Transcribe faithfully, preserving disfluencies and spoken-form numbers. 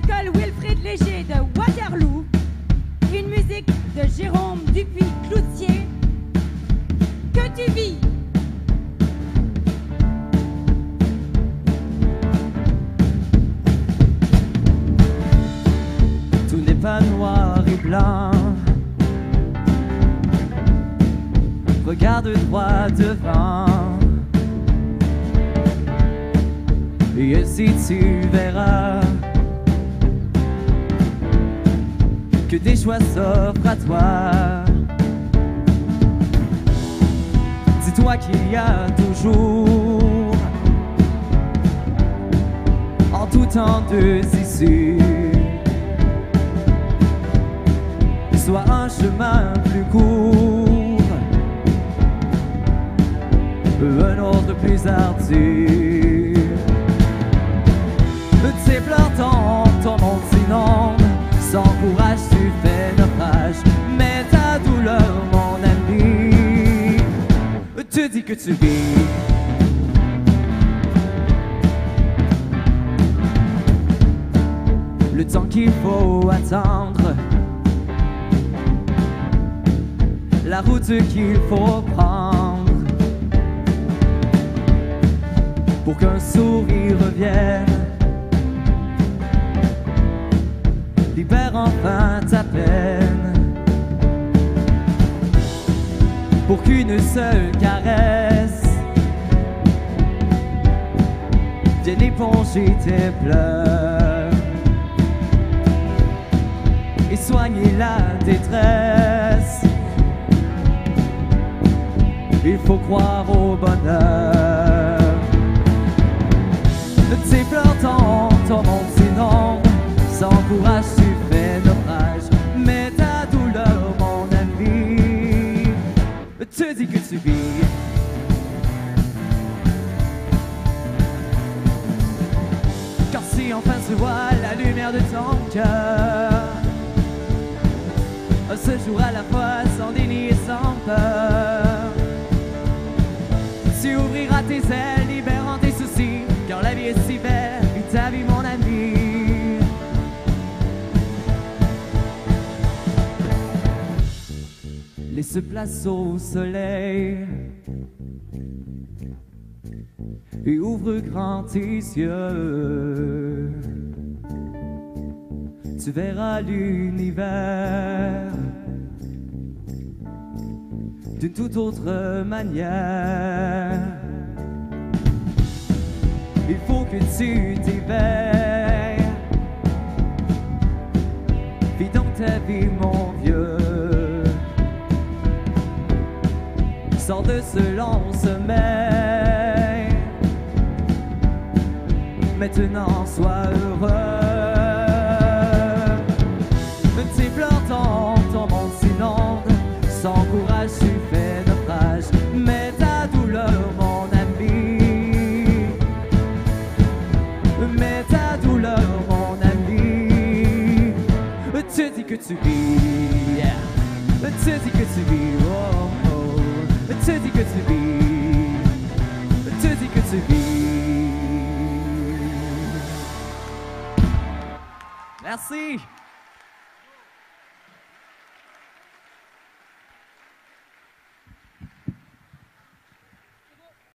l'école Wilfrid Léger de Waterloo, une musique de Jérôme Dupuis-Cloutier. Que tu vis. Tout n'est pas noir et blanc. Regarde droit devant, et ainsi tu verras que des choix s'offrent à toi. Dis-toi qu'il y a toujours en tout temps deux issues. Soit un chemin plus court, un autre plus ardu. Tes pleurs tombent, ton monde s'inonde. Sans courage tu fais naufrage. Mais ta douleur, mon ami, te dit que tu vis. Le temps qu'il faut attendre, la route qu'il faut prendre, pour qu'un sourire revienne, libère enfin ta peine, pour qu'une seule caresse vienne éponger tes pleurs et soigner la détresse. Il faut croire au bonheur. Tes pleurs tombent, ton monde s'inonde. Sans courage tu fais naufrage. Mais ta douleur, mon ami, te dit que tu vis. Car si enfin se voit la lumière de ton cœur, un seul jour à la fois, sans déni et sans peur, tu ouvriras tes ailes, libérant tes soucis. Car la vie est si belle, et ta vie, mon ami. Laisse place au soleil et ouvre grand tes yeux. Tu verras l'univers d'une toute autre manière. Il faut que tu t'éveilles. Vis donc ta vie, mon vieux. Sors de ce long sommeil. Maintenant, sois heureux. Tes pleurs tombent, ton monde s'inonde. Sans courage, tu fais naufrage. Mais ta douleur, mon ami, mais ta douleur, mon ami, te dit que tu vis, yeah. Te dit que tu vis, oh, oh. Te dit que tu vis, te dit que tu vis. Merci.